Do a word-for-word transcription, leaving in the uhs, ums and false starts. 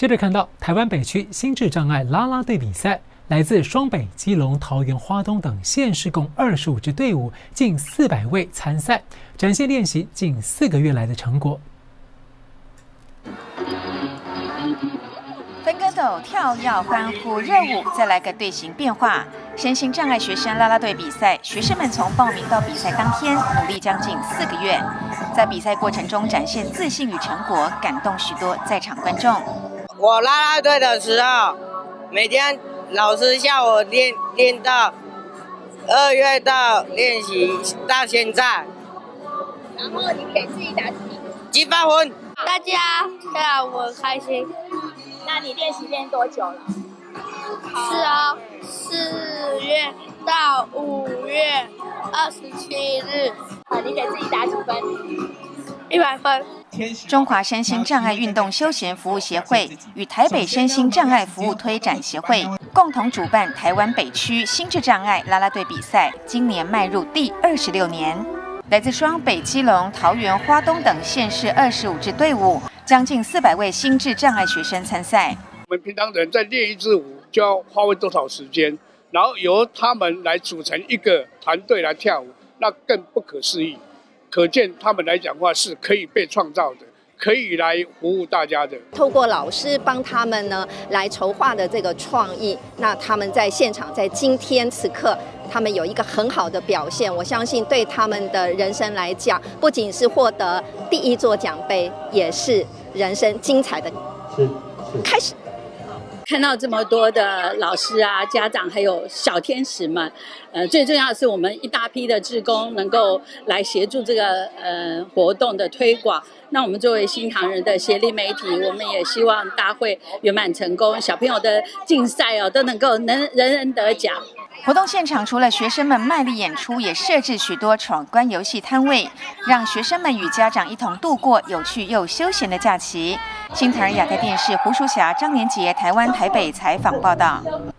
接着看到台湾北区心智障碍啦啦队比赛，来自双北、基隆、桃园、花东等县市共二十五支队伍，近四百位参赛，展现练习近四个月来的成果。 分跟斗、跳跃、欢呼、热舞，再来个队形变化。身心障碍学生啦啦队比赛，学生们从报名到比赛当天，努力将近四个月，在比赛过程中展现自信与成果，感动许多在场观众。 我啦啦队的时候，每天老师叫我练练到二月到练习到现在。 然后你给自己打几几百分？ 大家跳舞很开心。那你练习练多久了？是哦，四月到五月二十七日。啊，你给自己打几分？一百分。 中华身心障碍运动休闲服务协会与台北身心障碍服务推展协会共同主办台湾北区心智障碍啦啦队比赛，今年迈入第二十六年。来自双北、基隆、桃园、花东等县市二十五支队伍，将近四百位心智障碍学生参赛。 我们平常人在练一支舞就要花费多少时间，然后由他们来组成一个团队来跳舞，那更不可思议。可见他们来讲话是可以被创造的，可以来服务大家的。 透过老师帮他们呢来筹划的这个创意，那他们在现场，在今天此刻，他们有一个很好的表现。我相信对他们的人生来讲，不仅是获得第一座奖杯，也是人生精彩的开始。 看到这么多的老师啊、家长还有小天使们，呃，最重要的是我们一大批的志工能够来协助这个呃活动的推广。那我们作为新唐人的协力媒体，我们也希望大会圆满成功，小朋友的竞赛哦都能够能人人得奖。 活动现场除了学生们卖力演出，也设置许多闯关游戏摊位，让学生们与家长一同度过有趣又休闲的假期。新唐人亚太电视胡淑霞、张连杰台湾台北采访报道。